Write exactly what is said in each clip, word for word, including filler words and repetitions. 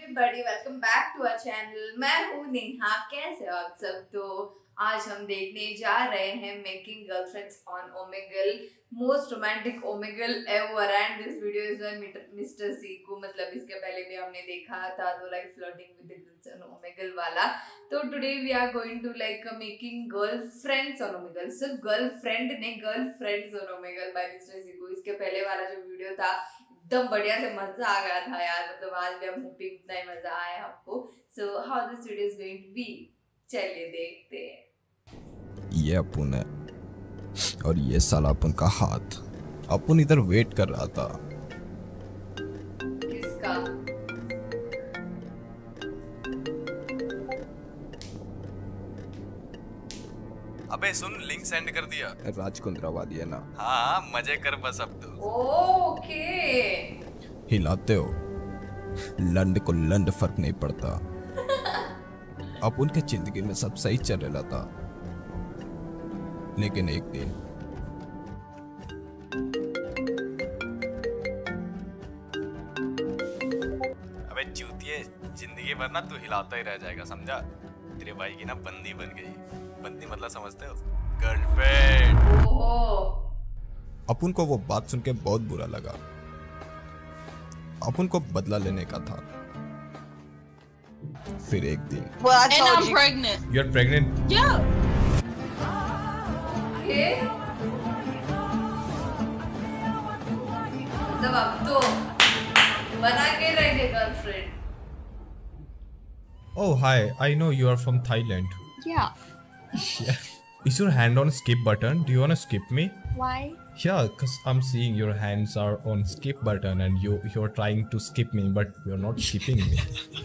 Everybody, welcome back to our channel. मैं हूँ नेहा। कैसे हो आप सब? तो आज हम देखने जा रहे हैं making girlfriends on Omegle, most romantic Omegle ever, and this video is by mister Seeku. मतलब इसके पहले भी हमने देखा था तो like flirting with the girls on Omegle वाला। तो today we are going to like making girlfriends on Omegle, सिर्फ गर्लफ्रेंड नहीं girlfriends on Omegle by mister Seeku. इसके पहले वाला जो वीडियो था एकदम बढ़िया से मजा आ गया था यार। मतलब आज भी हम होपिंग इतना ही मजा आया आपको। So how this video is going to be, चलिए देखते हैं। ये अपुन है और ये साला अपुन का हाथ। अपुन इधर वेट कर रहा था। किसका? अबे सुन, लिंक सेंड कर दिया। राजकुंद्रावादी है ना? हाँ मजे कर बस अब तो। ओके। हिलाते हो लंड को लंड फर्क नहीं पड़ता। अपुन के जिंदगी में सब सही चल रहा था, लेकिन एक दिन अबे चूतिए, जिंदगी भर ना तू हिलाता ही रह जाएगा, समझा? तेरे भाई की ना बंदी बन गई। बंदी मतलब समझते हो? गर्लफ्रेंड। ओहो। अपुन को वो बात सुन के बहुत बुरा लगा। अपुन को बदला लेने का था। फिर एक दिन Well, I And told I'm you. pregnant. You're pregnant? Yeah. ये मतलब अब तो बना के रहेंगे girlfriend. Oh, hi. I know you are from Thailand. Yeah. Yeah. Is your hand on skip button? Do you want to skip me? Why? Yeah, because I'm seeing your hands are on skip button and you, you're trying to skip me, but you're not skipping me.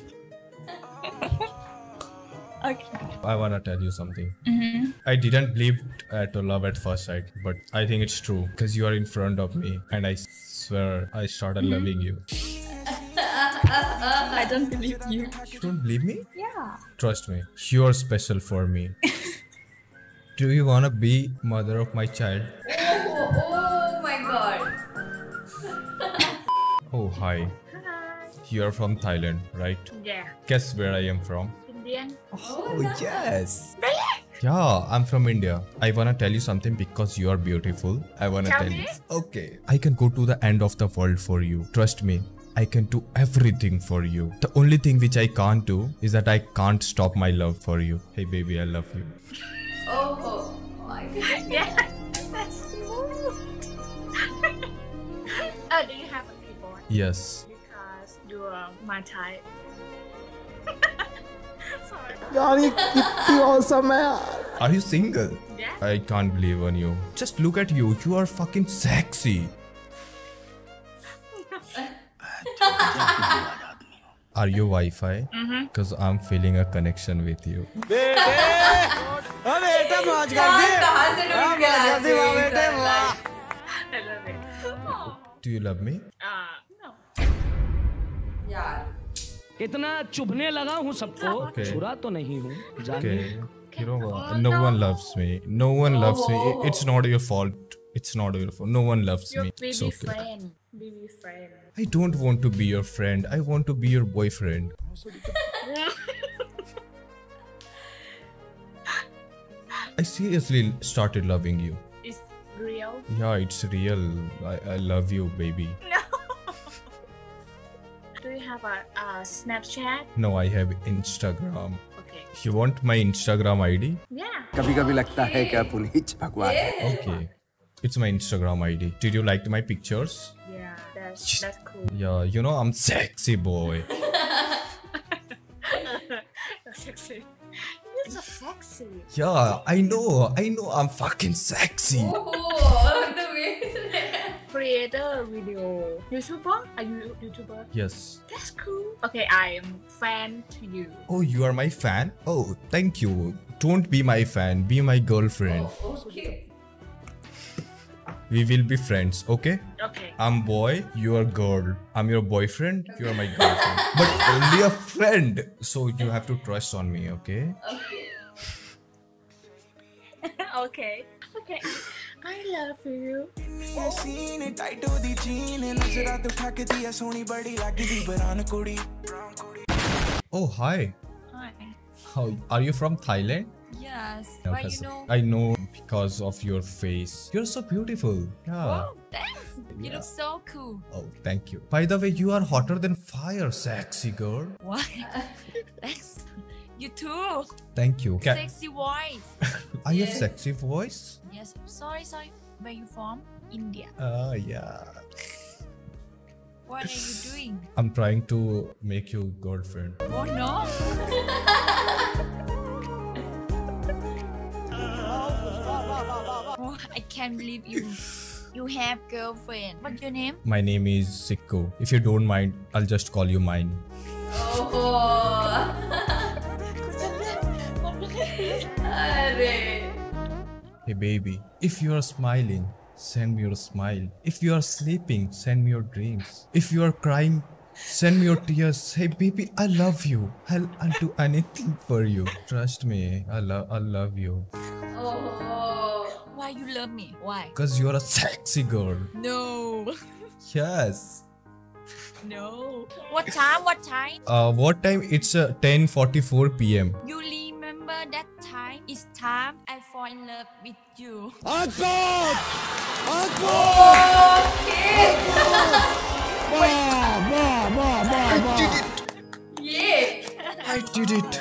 Okay. I want to tell you something. Mm-hmm. I didn't believe at love at first sight, but I think it's true because you are in front of me and I swear I started Mm-hmm. loving you. I don't believe you. You don't believe me? Yeah. Trust me, you're special for me. Do you want to be mother of my child? Oh, oh my god. Oh, hi. Hi. You are from Thailand, right? Yeah. Guess where I am from? Indian. Oh yes. Yeah, I'm from India. I wanna tell you something because you are beautiful. I wanna Tell tell me. you. Okay. I can go to the end of the world for you. Trust me. I can do everything for you. The only thing which I can't do is that I can't stop my love for you. Hey baby, I love you. Oh, oh my god. Yeah. That's smooth. Oh, do you have a keyboard? Yes. Because you are my type. Sorry. यार ये कितनी awesome है यार। Are you single? Yeah. I can't believe on you. Just look at you. You are fucking sexy. Are you Wi-Fi? Mm-hmm. Because I'm feeling a connection with you. कहाँ कहाँ से ढूंढ के लाते हो ये सब? I love it. Oh. Do you love me? Uh, no. यार इतना चुभने लगा हूँ सबको, Okay. छुरा तो नहीं हूँ जाने। Okay. You know what? No one loves me. No one loves me. It- It's not your fault. It's not your fault. No one loves Your me. It's baby okay. friend. Baby friend. I don't want to be your friend. I want to be your boyfriend. I seriously started loving you. It's real. Yeah, it's real. I, I love you, baby. No. Do you have a, a Snapchat? No, I have Instagram. Okay. You want my Instagram I D? Yeah. कभी कभी लगता है कि पुनीत भगवान है। Okay. It's my Instagram I D. Did you like my pictures? Yeah. That's that's cool. Yeah, you know I'm sexy boy. That's sexy. You're so sexy. Yeah, I know. I know I'm fucking sexy. Oh, the way. Creator video. YouTuber? Are you YouTuber? Yes. That's cool. Okay, I am fan to you. Oh, you are my fan? Oh, thank you. Don't be my fan. Be my girlfriend. Okay. We will be friends, okay? Okay. I'm boy, you are girl. I'm your boyfriend, you are my girlfriend. But only a friend. So you have to trust on me, okay? Okay. Okay. Okay. I love you. Oh, hi. Hi. How are you from Thailand? Yes. No, Why you 'cause know? I know because of your face. You're so beautiful. Yeah. Oh, thanks. You look so cool. Oh, thank you. By the way, you are hotter than fire, sexy girl. Why? Thanks. You too. Thank you. Ca- Sexy voice. I have sexy voice. Yes. Sorry, sorry. Where you from? India. Ah, yeah. What are you doing? I'm trying to make you girlfriend. Oh no. Oh, I can't believe you. You have girlfriend. What's your name? My name is Sikko. If you don't mind, I'll just call you mine. Oh. अरे. Hey baby, if you are smiling, send me your smile. If you are sleeping, send me your dreams. If you are crying, send me your tears. Hey baby, I love you. I'll, I'll do anything for you. Trust me, I love I love you. Oh. Why you love me? Why? Cause you're a sexy girl. No. Yes. No. What time? What time? Uh, what time? It's uh, ten forty-four p m You remember that time? It's time I fall in love with you. ये. I did it.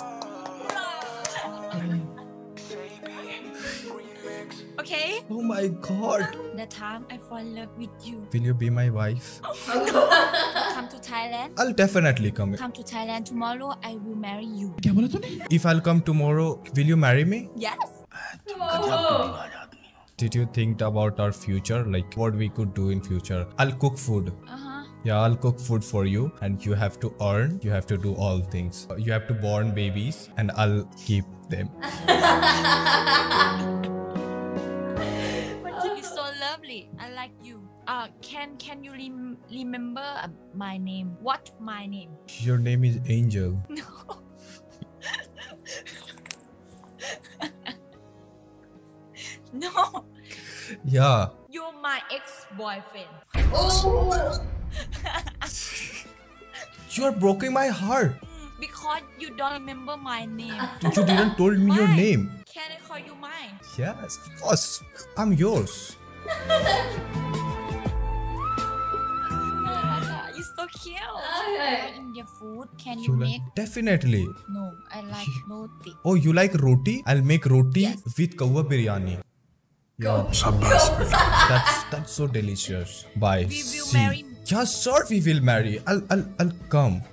Okay? Oh my god. The time I fall in love with you. Will you be my wife? Come to Thailand. I'll definitely come. Come to Thailand tomorrow. I will marry you. If I'll come tomorrow, will you marry me? Yes. Oh. Did you think about our future? Like what we could do in future? I'll cook food. Uh-huh. Yeah, I'll cook food for you and you have to earn. You have to do all things. You have to born babies and I'll keep them. But you is so lovely. I like you. Uh, can can you rem- remember uh, my name? What my name? Your name is Angel. No. No. Yeah. You're my ex-boyfriend. Oh. You are breaking my heart. Mm, because you don't remember my name. You didn't told me your Why? name. Can I call you mine? Yes, of course. I'm yours. Oh my god, you're so cute. I like Indian food. Can you, You make? like definitely. No, I like roti. Oh, you like roti? I'll make roti Yes. with kawa biryani. Yeah, that's that's so delicious. Bye. We will See. marry. Yeah, sure, we will marry. I'll I'll I'll come.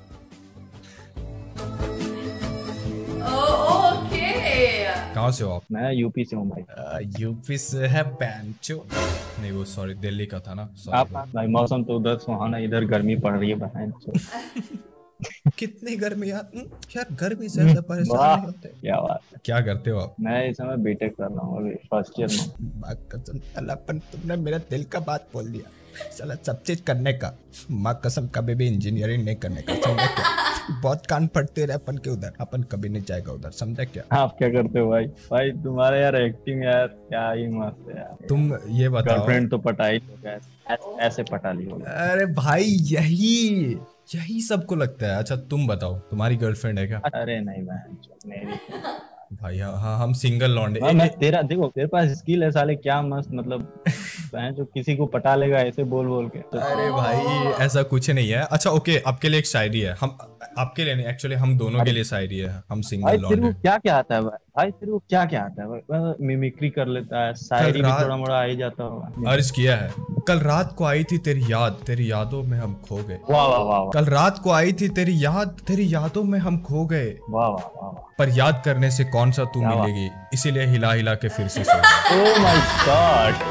Oh, okay. कहाँ से हो आप? मैं UP से हूँ भाई। UP से है पैंचो। नहीं वो सॉरी दिल्ली का था ना। आप भाई मौसम तो उधर सुहाना, इधर गर्मी पड़ रही है बहन। कितनी गर्मी यार। यार गर्मी से ऐसा परेशान नहीं होते। क्या बात है। क्या करते हो आप? मैं इस समय बीटेक कर रहा हूँ अभी फर्स्ट ईयर में। माँ कसम अल्लाहपन तुमने मेरे दिल का बात बोल दिया। साला सब चीज करने का, माँ कसम कभी भी इंजीनियरिंग नहीं करने का। समझा क्या? बहुत कान पड़ते रहे अपन के उधर, अपन कभी नहीं जाएगा उधर। समझा क्या? आप क्या करते हो भाई? भाई तुम्हारे यार एक्टिंग यार क्या ही मस्त है यार। तुम ये बताओ। गर्लफ्रेंड तो पटा ही लोगे, ऐसे पटा ली होगी। अरे भाई यही यही सबको लगता है। अच्छा तुम बताओ तुम्हारी गर्लफ्रेंड है क्या? अरे नहीं बहन मेरी भाई हाँ हाँ हम सिंगल लौंडे। हाँ, मैं तेरा देखो तेरे पास स्किल है साले, क्या मस्त मतलब बहन जो किसी को पटा लेगा ऐसे बोल बोल के। अरे भाई ऐसा कुछ नहीं है। अच्छा ओके आपके लिए एक शायरी है। हम आपके लिए नहीं एक्चुअली हम दोनों के लिए शायरी है। हम सिंगल भाई तेरे लौंडे। को क्या क्या आता है भाई? भाई तेरे को क्या क्या आता है भाई? मिमिक्री कर लेता है, शायरी भी थोड़ा मोड़ा आ ही जाता होगा। अर्ज किया है। कल रात को आई थी तेरी याद, तेरी यादों में हम खो गए। वाह वाह वाह वाह कल रात को आई थी तेरी याद, तेरी यादों में हम खो गए। वाह वाह वाह वाह। पर याद करने से कौन सा तू क्या बात? मिलेगी, इसीलिए हिला हिला के फिर से सो गए। Oh my god.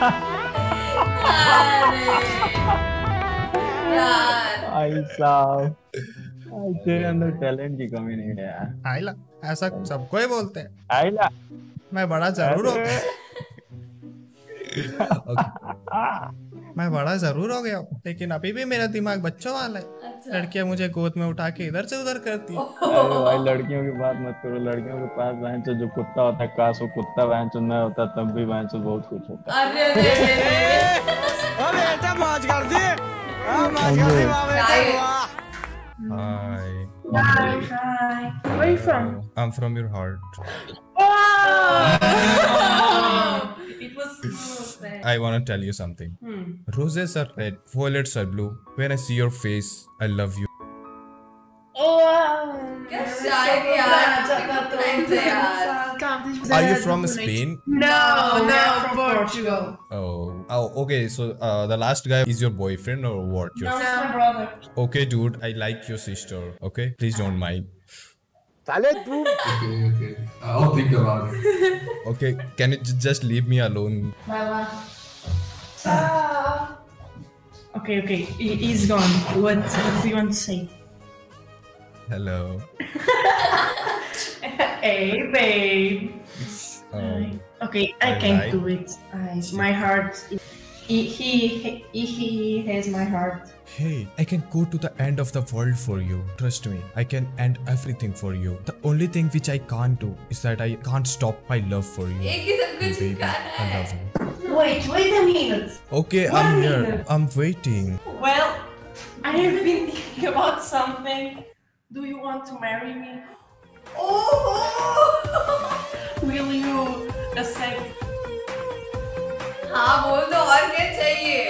यार. भाई साहब भाई तेरे अंदर टैलेंट की कमी नहीं है यार। आइला ऐसा सबको ही बोलते हैं। आइला मैं बड़ा जरूर हो गया। मैं बड़ा जरूर हो गया लेकिन अभी भी मेरा दिमाग बच्चों वाला है। अच्छा. लड़कियां मुझे गोद में उठा के इधर से उधर करती है। अरे भाई लड़कियों की बात मत करो। लड़कियों के पास बहन चो जो कुत्ता होता है, काश वो कुत्ता बहन चो न होता तब भी बहन चो बहुत कुछ होता है। अरे रे रे रे. अरे बेटा मौज कर दी, मौज कर दी वाह बेटा वाह। Hi. Hi, hi. Where are you from? I'm from your heart. It was smooth. I want to tell you something. Hmm. Roses are red, violets are blue. When I see your face, I love you. क्या शायरी यार, thanks यार. Are you from Spain? No, no, from Portugal. Oh, oh, okay. So uh, the last guy is your boyfriend or what? Your No, it's my brother. Okay, dude. I like your sister. Okay, please don't mind. साले तू Okay, okay. I'll think about it. Okay, can you j- just leave me alone? Bye. Okay, okay. He, he's gone. What, what do you want to say? Hello. Hey, babe. Um, Okay, I I can't like- do it. I, my heart. He, he, he, he has my heart. Hey, I can go to the end of the world for you. Trust me, I can end everything for you. The only thing which I can't do is that I can't stop my love for you. एक ही सब कुछ Baby, गाना I है. love you. Wait, wait a minute. Okay, One I'm here. minute. I'm waiting. Well, I have been thinking about something. Do you want to marry me? Oh Will you accept? हाँ बोल दो, और क्या चाहिए?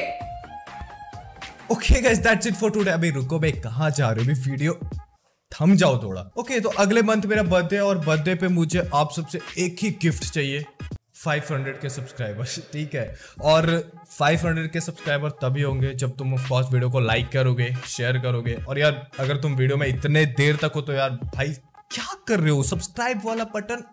Okay guys, that's it for today. अभी रुको, मैं कहाँ जा रही हूँ? अभी वीडियो थम जाओ थोड़ा. Okay, तो अगले मंथ मेरा बर्थडे और बर्थडे पे मुझे आप सबसे एक ही गिफ्ट चाहिए. पाँच सौ के सब्सक्राइबर्स, ठीक है. और पाँच सौ के सब्सक्राइबर तभी होंगे जब तुम ऑफ कोर्स वीडियो को लाइक करोगे, शेयर करोगे. और यार अगर तुम वीडियो में इतने देर तक हो तो यार भाई क्या कर रहे हो? सब्सक्राइब वाला बटन.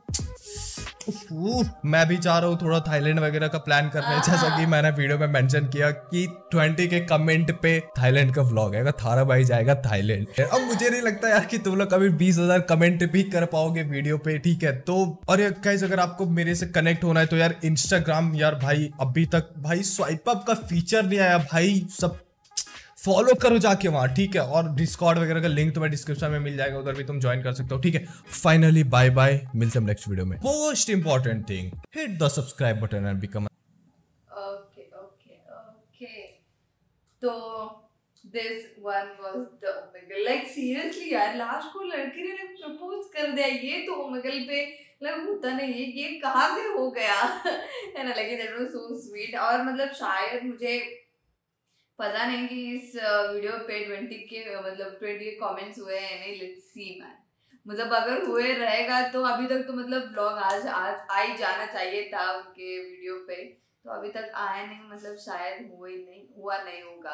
मैं भी चाह रहा हूँ थोड़ा थाईलैंड वगैरह का प्लान करने, जैसा कि मैंने वीडियो में मेंशन किया कि बीस के कमेंट पे थाईलैंड का व्लॉग आएगा. थारा भाई जाएगा थाईलैंड. अब मुझे नहीं लगता यार कि तुम लोग कभी बीस हजार कमेंट भी कर पाओगे वीडियो पे, ठीक है. तो और यार गाइस, अगर आपको मेरे से कनेक्ट होना है तो यार इंस्टाग्राम, यार भाई अभी तक भाई स्वाइप अप का फीचर नहीं आया भाई. सब फॉलो करो जाके वहां, ठीक है. और डिस्कॉर्ड वगैरह का लिंक तुम्हें डिस्क्रिप्शन में मिल जाएगा, उधर भी तुम ज्वाइन कर सकते हो, ठीक है. फाइनली बाय बाय, मिलते हैं नेक्स्ट वीडियो में. Most important thing, hit the subscribe button and become. Okay okay okay. तो this one was the Omegle. Like seriously यार, लास्ट को लड़की ने प्रपोज कर दिया. ये तो ओमेगल पे मतलब होता नहीं है, ये कहाँ से हो गया है ना. लेकिन दैट वाज सो स्वीट. और मतलब शायद मुझे पता नहीं कि इस वीडियो पे ट्वेंटी के मतलब ट्वेंटी के कमेंट्स हुए हैं नहीं. Let's see man. मतलब अगर हुए रहेगा तो अभी तक तो मतलब ब्लॉग आज आज आ ही जाना चाहिए था उनके वीडियो पे. तो अभी तक आया नहीं, मतलब शायद हुआ ही नहीं, हुआ नहीं होगा.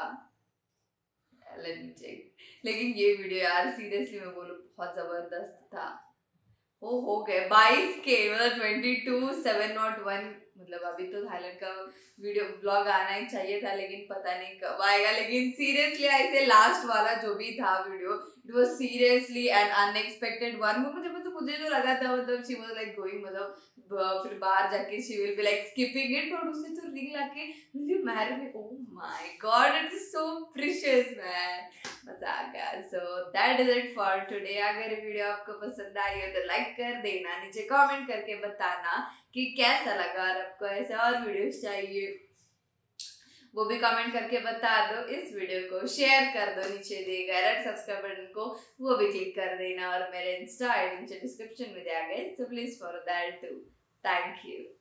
Let me check. लेकिन ये वीडियो यार सीरियसली मैं बोलूँ बहुत जबरदस्त था. वो हो गए बाईस के, मतलब twenty two seven not one. मतलब अभी तो थाईलैंड का वीडियो ब्लॉग आना ही चाहिए था, लेकिन पता नहीं कब आएगा. लेकिन सीरियसली ऐसे लास्ट वाला जो भी था video, it was seriously and unexpected one. मुझे मतलब मुझे जो लगा था मतलब शी वाज लाइक गोइंग, मतलब फिर बाहर जाके she will be like skipping it. But उसने तो रिंग लाके will you marry me. Oh my god, it is so precious man. मजा आ गया. So that is it for today. अगर वीडियो आपको पसंद आई हो तो लाइक कर देना, नीचे कमेंट करके बताना कि कैसा लगा और आपको ऐसे और वीडियोस चाहिए, वो भी कमेंट करके बता दो. इस वीडियो को शेयर कर दो, नीचे दिए गए रेड सब्सक्राइब बटन को वो भी क्लिक कर देना. और मेरे इंस्टा आईडी नीचे डिस्क्रिप्शन में दिया गया, so please follow that too. Thank you.